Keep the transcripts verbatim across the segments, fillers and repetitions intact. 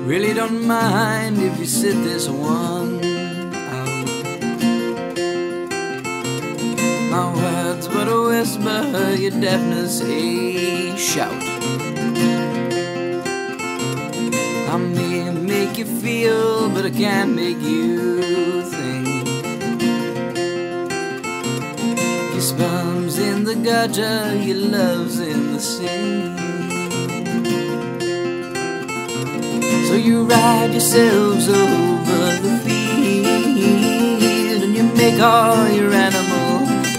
really don't mind if you sit this one out. My words but a whisper, your deafness a shout. I may make you feel, but I can't make you think. Your sperm's in the gutter, your love's in the sea. So you ride yourselves over the field, and you make all your animal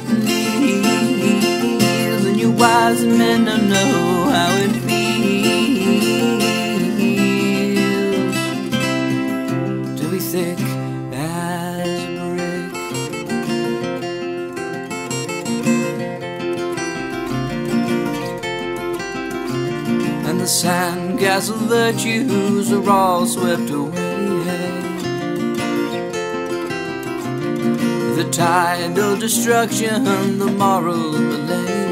leaves, and you wise men don't know how it feels to be thick as a brick. And the sandcastle virtues are all swept away. The tidal destruction, the moral malay.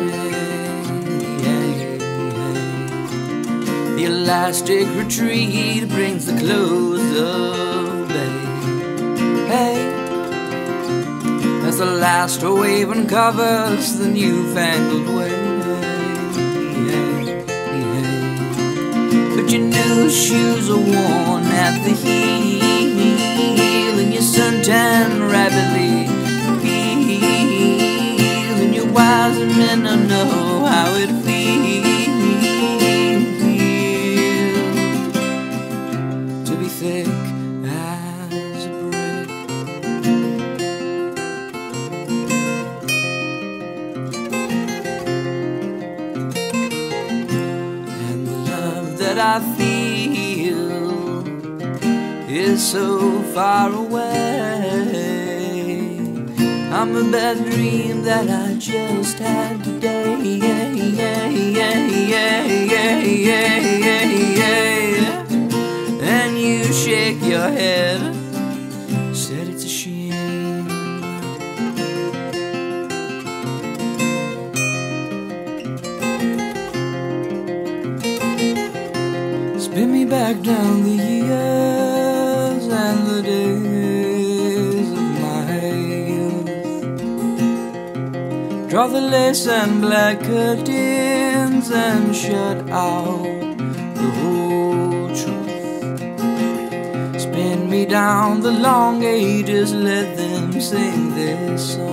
The elastic retreat brings the close of day. Hey, as the last wave uncovers the newfangled way. But your new shoes are worn at the heel, and your suntan rapidly peel, and your wise men don't know how it feels to be thick as a brick. And the love that I feel is so far away. I'm a bad dream that I just had today. Yeah, yeah, yeah, yeah, yeah, yeah, yeah, yeah. And you shake your head, said it's a shame. Spin me back down the years and the days of my youth. Draw the lace and black curtains and shut out the whole truth. Spin me down the long ages, let them sing their song.